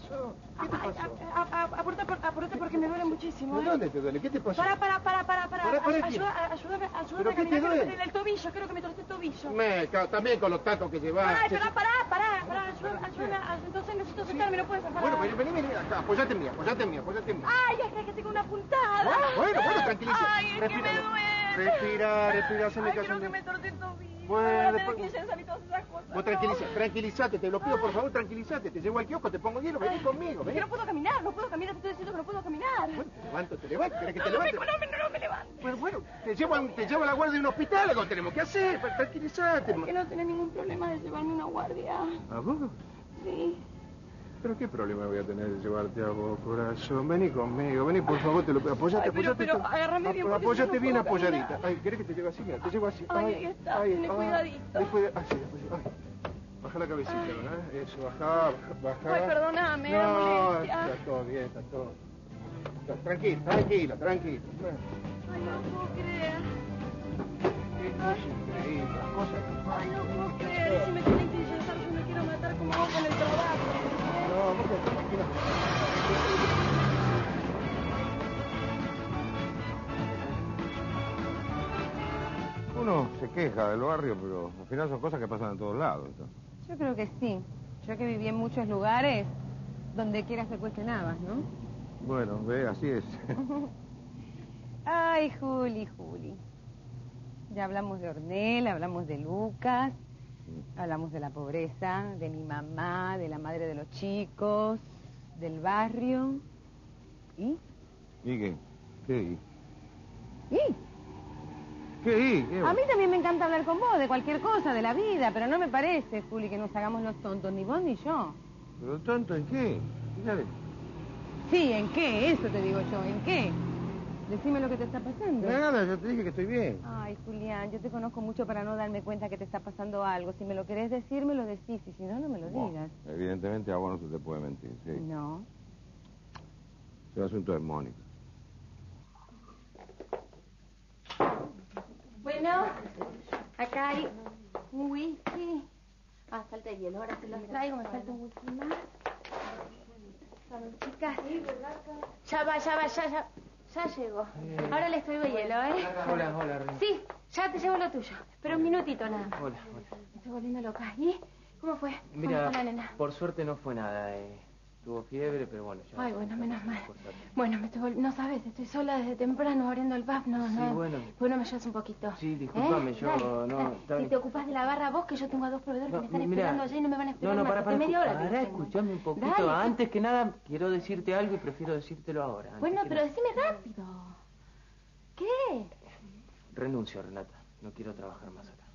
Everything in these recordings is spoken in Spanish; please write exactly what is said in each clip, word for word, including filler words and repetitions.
pasó? ¿Qué te pasó? Apúrate porque me duele muchísimo. ¿De dónde te duele? ¿Qué te pasó? Para, para, para, para, para. ¿Para, para qué? Ayuda, ayúdame, ayúdame ¿Pero a qué te caminar. duele? El, el tobillo, creo que me torcí el tobillo. Me, también con los tacos que llevas. Ay, pará, pará, pará, pará, ayúdame, ayúdame. Entonces necesito sentarme, no puedes parar. Bueno, vení, vení, vení, acá, apoyate en mí, apoyate en mí, apoyate en mí. Ay, es que tengo una puntada. Bueno, bueno, tranquiliza. Ay, es que me duele. Respira, respira, haceme Ay, caso. creo que me torcí el tobillo. Bueno, después... después... que ya y todas esas cosas. Vos tranquiliza, tranquilízate, te lo pido por favor, tranquilízate. Te llevo al kiosco, te pongo hielo, vení conmigo, Es vení. que no puedo caminar, no puedo caminar, te estoy diciendo que no puedo caminar. Bueno, te levanto, te levanto, ¿querés que no, te levante? No, no, no, no me levanto. Bueno, bueno, te llevo, a, te llevo a la guardia de un hospital, algo tenemos que hacer, tranquilízate. Es que no tenés ningún problema de llevarme a una guardia. ¿A vos? Sí. ¿Pero qué problema voy a tener de llevarte a vos, corazón? Vení conmigo, vení, por favor, te lo pido. Apoyate, Ay, pero, apoyate. pero, agárrame bien, porque Apoyate yo no bien puedo apoyadita. caminar. Ay, ¿querés que te lleve así? Mira, te llevo así. Ay, ahí está, tenés cuidadito. Después de... Así, después de... Ay. Baja la cabecita, Ay. ¿verdad? Eso, baja, baja. Ay, perdóname, no, la molestia. está todo bien, está todo. Tranquila, tranquila, tranquila. Ay, no puedo creer. Es increíble, las cosas. Ay, no puedo creer. Si me tienen que inyectar, yo me quiero matar como vos con el trabajo. No, vos quedate tranquila. Uno se queja del barrio, pero al final son cosas que pasan en todos lados, ¿no? Yo creo que sí. Yo que viví en muchos lugares, donde quiera se cuestionabas, ¿no? Bueno, ve, así es. Ay, Juli, Juli. Ya hablamos de Ornel, hablamos de Lucas, hablamos de la pobreza, de mi mamá, de la madre de los chicos, del barrio. ¿Y? ¿Y qué? ¿Qué y? ¿Y? ¿Qué y? ¿Qué? A mí también me encanta hablar con vos de cualquier cosa, de la vida, pero no me parece, Juli, que nos hagamos los tontos, ni vos ni yo. ¿Pero tonto en qué? Fíjate. Sí, ¿en qué? Eso te digo yo, ¿en qué? Decime lo que te está pasando. Nada, yo te dije que estoy bien. Ay, Julián, yo te conozco mucho para no darme cuenta que te está pasando algo. Si me lo querés decir, me lo decís, y si no, no me lo Bueno, digas. evidentemente a vos no se te puede mentir, sí. No. El asunto es Mónica. Bueno, acá hay un whisky. Ah, falta el hielo, ahora se los traigo, me falta un whisky más. Salud, chicas. Ya va, ya va, ya, ya. Ya llegó. Ahora les traigo hielo, ¿eh? Hola, hola, Reina. Sí, ya te llevo lo tuyo. Pero un minutito nada más. Hola, hola. Me estoy volviendo loca. ¿Y cómo fue? ¿Cómo Mira, está la nena? por suerte no fue nada. Eh. Tuvo fiebre, pero bueno, ya... Ay, bueno, menos mal. Por suerte. Bueno, me estoy vol... no sabes, estoy sola desde temprano abriendo el pub. No, Sí, no. bueno. Bueno, me ayudas un poquito. Sí, discúlpame, ¿Eh? yo Dale, no... dale. está Si bien. te ocupas de la barra vos, que yo tengo a dos proveedores No, que me están mira, esperando allí y no me van a esperar No, no, más. para, para, Hace media hora que para, los tengo. escuchame un poquito. Dale. Antes que nada, quiero decirte algo y prefiero decírtelo ahora. antes Bueno, que pero nada. decime rápido. ¿Qué? Renuncio, Renata. No quiero trabajar más acá.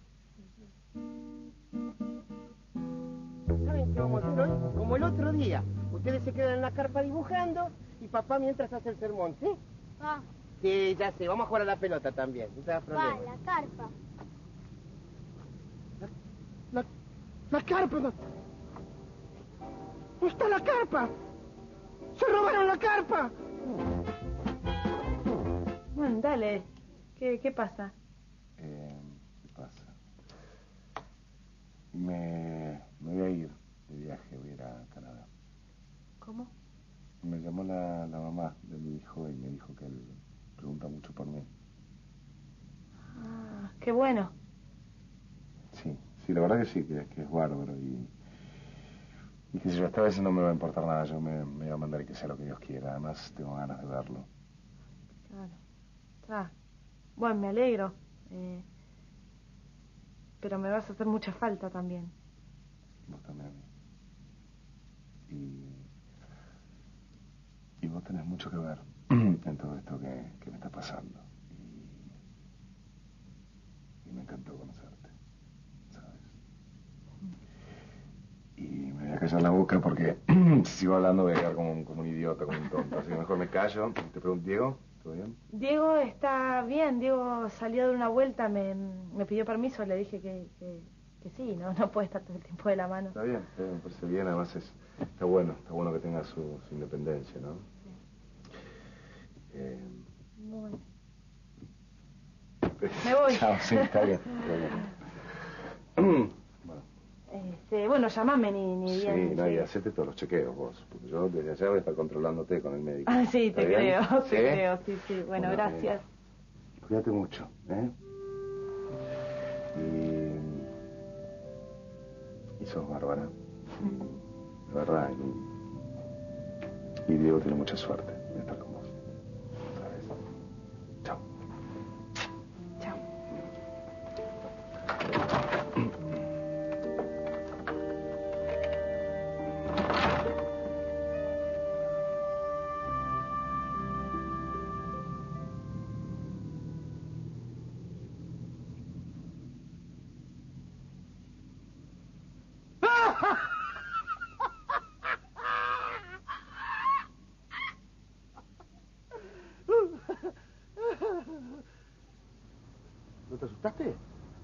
¿Saben qué vamos a hacer hoy? Como el otro día. Ustedes se quedan en la carpa dibujando y papá mientras hace el sermón, ¿sí? Va, Sí, ya sé. Vamos a jugar a la pelota también. No te hagas va, problema. la carpa. La, la carpa. No. ¿Dónde está la carpa? ¡Se robaron la carpa! Bueno, dale. ¿Qué, qué pasa? Eh, ¿Qué pasa? Me, me voy a ir de viaje, voy a ir a Canadá. ¿Cómo? Me llamó la, la mamá de mi hijo y me dijo que él pregunta mucho por mí. Ah, qué bueno. Sí, sí, la verdad que sí, que, que es bárbaro y... Y que si yo esta vez no me va a importar nada, yo me, me voy a mandar y que sea lo que Dios quiera. Además, tengo ganas de verlo. Claro. Está. Bueno, me alegro. Eh, pero me vas a hacer mucha falta también. Vos también. Y... Y vos tenés mucho que ver en todo esto que, que me está pasando. Y... Y me encantó conocerte, ¿sabes? Y me voy a callar la boca porque si sigo hablando voy a quedar como un, como un idiota, como un tonto. Así que mejor me callo. Te pregunto, Diego, ¿todo bien? Diego está bien. Diego salió de una vuelta, me, me pidió permiso, le dije que, que, que sí, no, no puede estar todo el tiempo de la mano. Está bien, está bien, me parece bien. Además es, está bueno, está bueno que tenga su, su independencia, ¿no? Sí. Eh... Bueno. Me voy. Chao, sí, está bien. Está bien. Bueno, Este, bueno, llamame ni, ni Sí, bien. no, y sí. hacete todos los chequeos vos. Porque yo desde allá voy a estar controlándote con el médico. Ah, sí, te ¿Está bien? creo, te ¿Sí? creo, sí, sí. Bueno, Bueno, gracias. eh, cuídate mucho, ¿eh? Y... Y sos bárbara. De verdad. Y... y Diego tiene mucha suerte de estar con vos. Otra vez. Chao. Chao. ¿No te asustaste?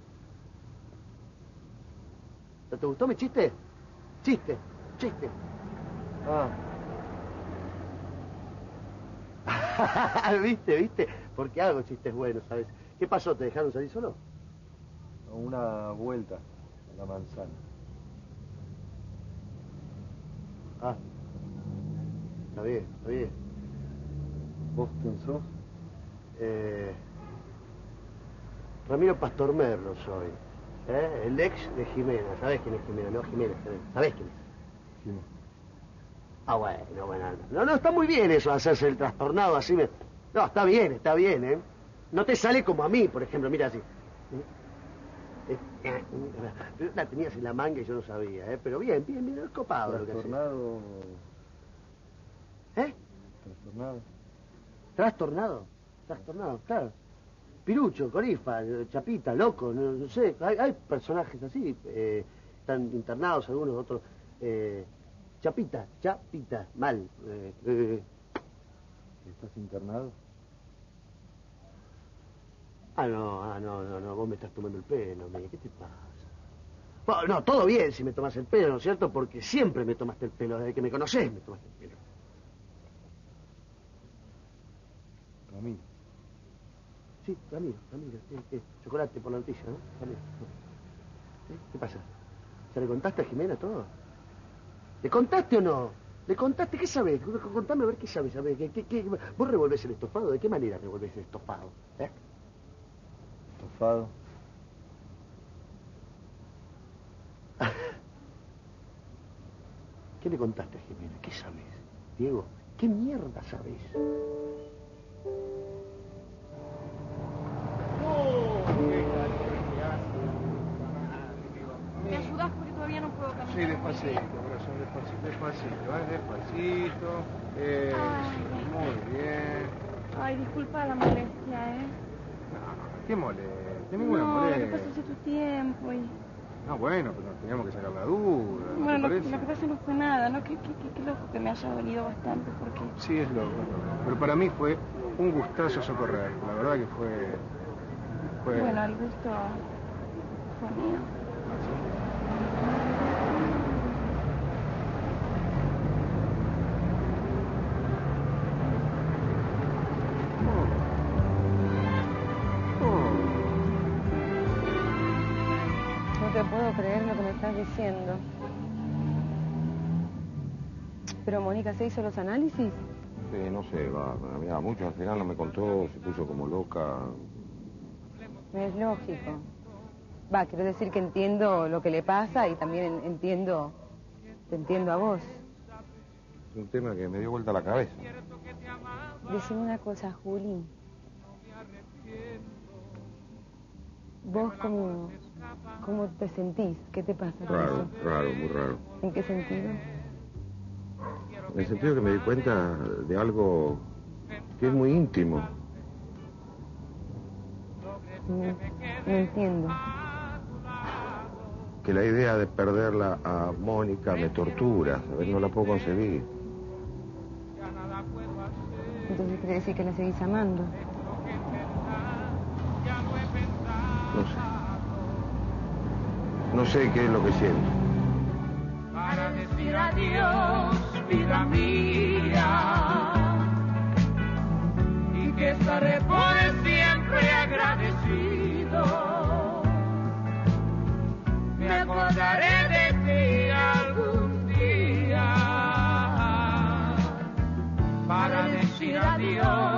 ¿No te gustó mi chiste? Chiste, chiste. Ah. ¿Viste, viste? Porque hago chistes buenos, ¿sabes? ¿Qué pasó? ¿Te dejaron salir solo? Una vuelta a la manzana. Ah. Está bien, está bien. ¿Vos quién sos? Eh... Ramiro Pastormerlo soy. ¿Eh? El ex de Jimena. ¿Sabés quién es Jimena? No, Jimena. ¿Sabés quién es? ¿Quién? Ah, bueno, bueno. No, no, está muy bien eso, hacerse el trastornado así. Me... No, está bien, está bien, ¿eh? No te sale como a mí, por ejemplo, mira así. La tenías en la manga y yo no sabía, ¿eh? Pero bien, bien, bien, es copado lo que haces. Trastornado. ¿Eh? Trastornado. Trastornado. Trastornado, claro. Pirucho, Corifa, Chapita, Loco, no, no sé. Hay, hay personajes así. Eh, están internados algunos, otros. Eh, Chapita, Chapita, mal. Eh, eh. ¿Estás internado? Ah, no, ah, no, no, no, vos me estás tomando el pelo, me. ¿Qué te pasa? Bueno, no, todo bien si me tomas el pelo, ¿no es cierto? Porque siempre me tomaste el pelo, desde que me conocés me tomaste el pelo. Ramiro. Sí, Ramiro, Ramiro. Eh, eh, chocolate por la noticia, ¿no? Ramiro. ¿Eh? ¿Qué pasa? ¿Se le contaste a Jimena todo? ¿Le contaste o no? ¿Le contaste? ¿Qué sabés? Contame a ver qué sabés. ¿Sabés? ¿Qué, qué, qué... ¿Vos revolvés el estofado? ¿De qué manera revolvés el estofado? ¿Eh? Estofado. ¿Qué le contaste a Jimena? ¿Qué sabés? Diego, ¿qué mierda sabés? ¿Me ayudas porque todavía no puedo caminar? Sí, despacito, corazón, despacito, despacito, ¿eh? Despacito. Eh, Ay. muy bien. Ay, disculpa la molestia, ¿eh? No, ¿qué moleste? Ninguna No, lo que molestia. pasó hace tu tiempo y... No, bueno, pero nos teníamos que sacar la duda, ¿no Bueno, te lo, parece? lo que pasa no fue nada, ¿no? Qué, qué, qué, qué loco que me haya dolido bastante porque... Sí, es loco, es loco. Pero para mí fue un gustazo socorrer. La verdad que fue... fue... Bueno, el gusto fue mío. No te puedo creer lo que me estás diciendo. Pero Mónica, ¿se hizo los análisis? Sí, no sé, va, había mucho, al final no me contó, se puso como loca. Es lógico. Va, quiero decir que entiendo lo que le pasa y también entiendo, te entiendo a vos. Es un tema que me dio vuelta la cabeza. Decime una cosa, Juli. ¿Vos cómo, cómo te sentís? ¿Qué te pasa con Raro, eso? raro, muy raro. ¿En qué sentido? En el sentido que me di cuenta de algo que es muy íntimo. No, no entiendo. Que la idea de perderla a Mónica me tortura, ¿sabes? No la puedo concebir. Entonces quiere decir que la seguís amando. No sé. No sé qué es lo que siento. Para decir adiós, vida mía, y que estaré por siempre agradecido. Me acordaré de decir adiós.